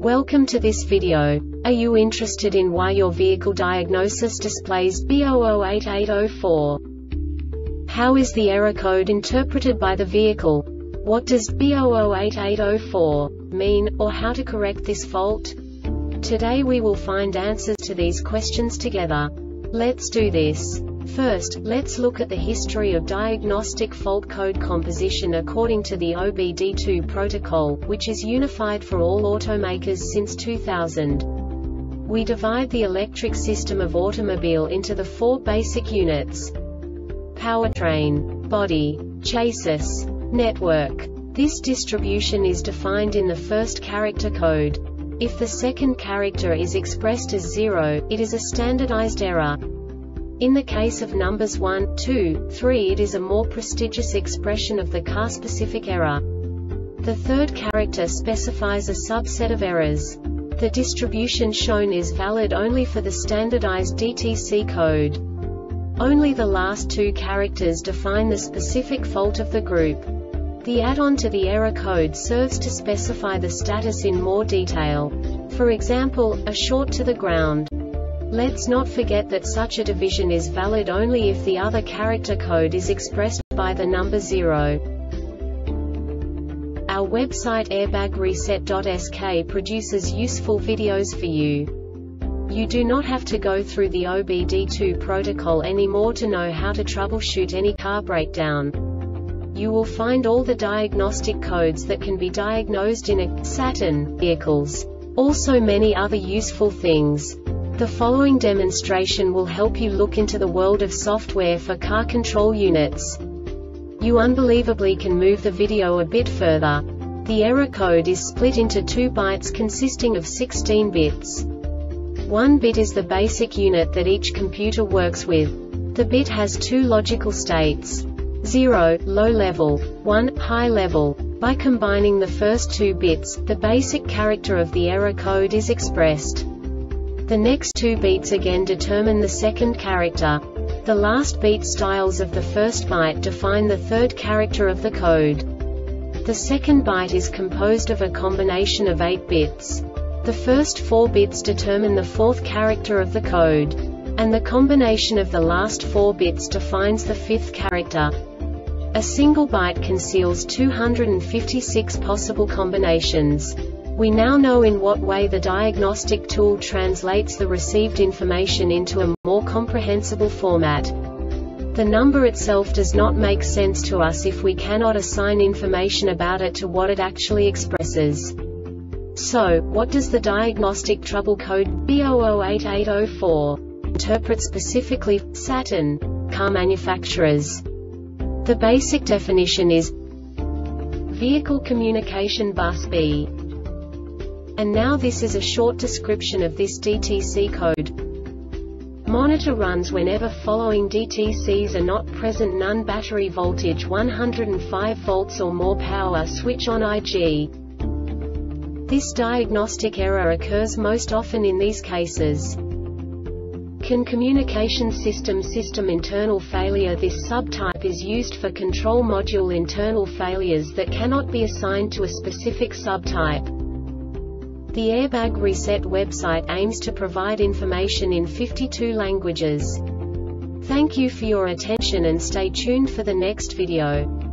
Welcome to this video. Are you interested in why your vehicle diagnosis displays B008804? How is the error code interpreted by the vehicle? What does B008804 mean, or how to correct this fault? Today we will find answers to these questions together. Let's do this. First, let's look at the history of diagnostic fault code composition according to the OBD2 protocol, which is unified for all automakers since 2000. We divide the electric system of automobile into the four basic units: powertrain, body, chassis, network. This distribution is defined in the first character code. If the second character is expressed as 0, it is a standardized error. In the case of numbers 1, 2, 3, it is a more prestigious expression of the car-specific error. The third character specifies a subset of errors. The distribution shown is valid only for the standardized DTC code. Only the last two characters define the specific fault of the group. The add-on to the error code serves to specify the status in more detail. For example, a short to the ground. Let's not forget that such a division is valid only if the other character code is expressed by the number 0. Our website airbagreset.sk produces useful videos for you. You do not have to go through the OBD2 protocol anymore to know how to troubleshoot any car breakdown. You will find all the diagnostic codes that can be diagnosed in a Saturn vehicles. Also many other useful things. The following demonstration will help you look into the world of software for car control units. You unbelievably can move the video a bit further. The error code is split into 2 bytes consisting of 16 bits. 1 bit is the basic unit that each computer works with. The bit has 2 logical states: 0, low level, 1, high level. By combining the first 2 bits, the basic character of the error code is expressed. The next 2 beats again determine the second character. The last beat styles of the first byte define the third character of the code. The second byte is composed of a combination of 8 bits. The first 4 bits determine the fourth character of the code. And the combination of the last 4 bits defines the fifth character. A single byte conceals 256 possible combinations. We now know in what way the diagnostic tool translates the received information into a more comprehensible format. The number itself does not make sense to us if we cannot assign information about it to what it actually expresses. So, what does the diagnostic trouble code B008804 interpret specifically for Saturn car manufacturers? The basic definition is Vehicle Communication Bus B. And now this is a short description of this DTC code. Monitor runs whenever following DTCs are not present: none, battery voltage 105 volts or more, power switch on IG. This diagnostic error occurs most often in these cases: CAN communication system internal failure. This subtype is used for control module internal failures that cannot be assigned to a specific subtype. The Airbag Reset website aims to provide information in 52 languages. Thank you for your attention and stay tuned for the next video.